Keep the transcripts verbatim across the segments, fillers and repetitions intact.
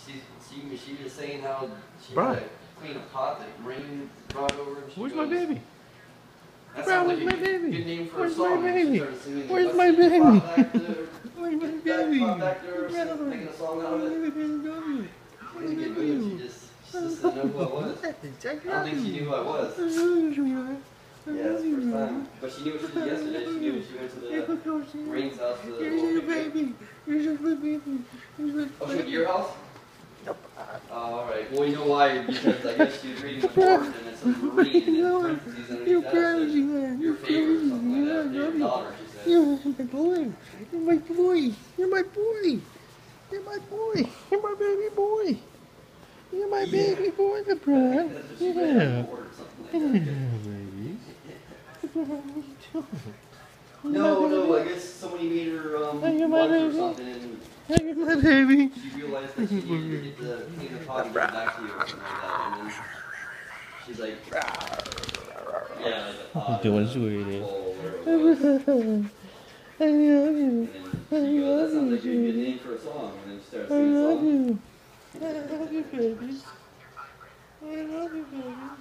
She, she, she was saying how she Bro. had to clean a pot that rain brought over. And she Where's goes, my baby? That Bro, sounds where's like my a baby? good name for Where's a song. my And she baby? started singing, Where's "Let's my get the baby? pot back there. Where's my Get that baby? pot back there," or something, making a song out of it. She didn't get moved. She just, she just didn't know who I was. I don't think she knew who I was. Yeah, it's the first time. But she knew what she did yesterday. She knew when she went to the Rain's house. For the Here's your baby. Here's your baby. Here's my Oh, she went to your house? Yep. Oh, alright. Well, you know why? Because I guess she was reading the board and it says Marine and in parentheses underneath that it says your favorite or something like that. Your daughter, she said. You're my boy. You're my boy. You're my boy. You're my boy. You're my baby boy. You're my Yeah. baby boy, LeBron. Yeah. Yeah, baby. LeBron, what are you doing? No, no, I guess somebody made her um, Hey, you're my lunch or baby. something and Hey, you're my baby. she realized that she needed to get the clean the pot and get it back to you or something like that. And then she's like, yeah, like the pot. Doing uh, sweetie. bowl or whatever. I love you. And she goes, that sounds like a good name for a song. And then she starts I singing a love song. you. I love you, babies. I love you, babies.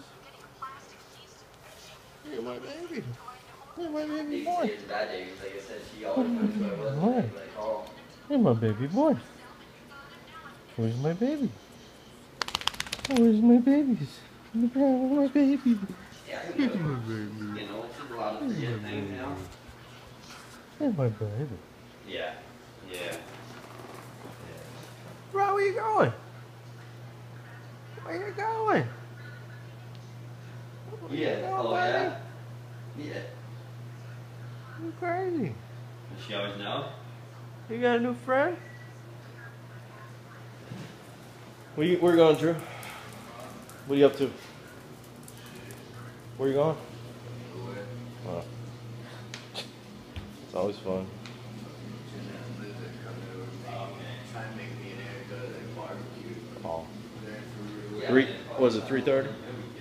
You're my baby. You're my baby These boy. days, bad days, like I said, she always knows who I was. And I'd be like, oh, You're my baby boy. Where's my baby? Where's my babies? Where's my baby? yeah, who knows? You know, she's allowed to forget things now. You're my baby. Yeah, yeah. Bro, where you going? Where you going? Where you Yeah, going, oh buddy? yeah? Yeah. You crazy. Does she always know? You got a new friend? Where you, where you going, Drew? What are you up to? Where you going? Oh. It's always fun. Oh. Three, was it three thirty?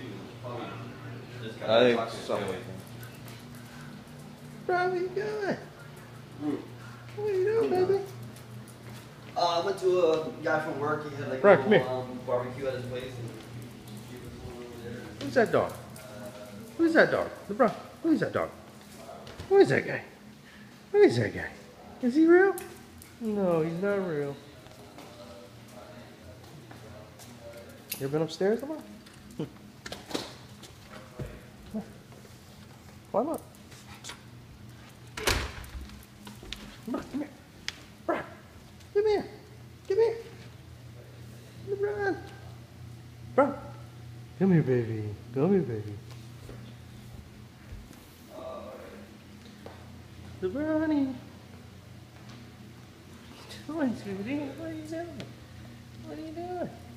I think something like that. Bro, what are you doing? What are you doing, baby? Uh, I went to a guy from work. He had like Bro, a come little here. um, barbecue at his place. And he was over there. Who's that dog? Who's that dog? LeBron, who is that dog? Who is that guy? Who is that guy? Is he real? No, he's not real. You ever been upstairs, LeBron? Come on. Climb up. Come on, come here. LeBron, come here. Come here. LeBron. Bro. Come here, baby. Come here, baby. LeBron. What are you doing, sweetie? What are you doing? What are you doing?